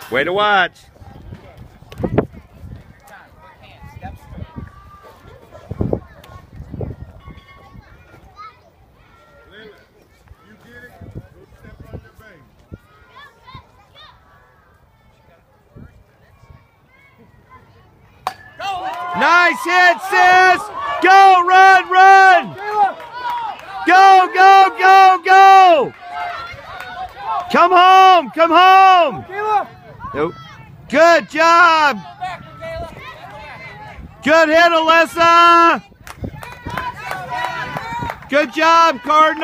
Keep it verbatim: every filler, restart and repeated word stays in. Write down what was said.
Way to watch. Nice hit, sis! Go, run, run! Go, go, go, go! Come home, come home! Nope. Good job! Good hit, Alyssa! Good job, Cardinal!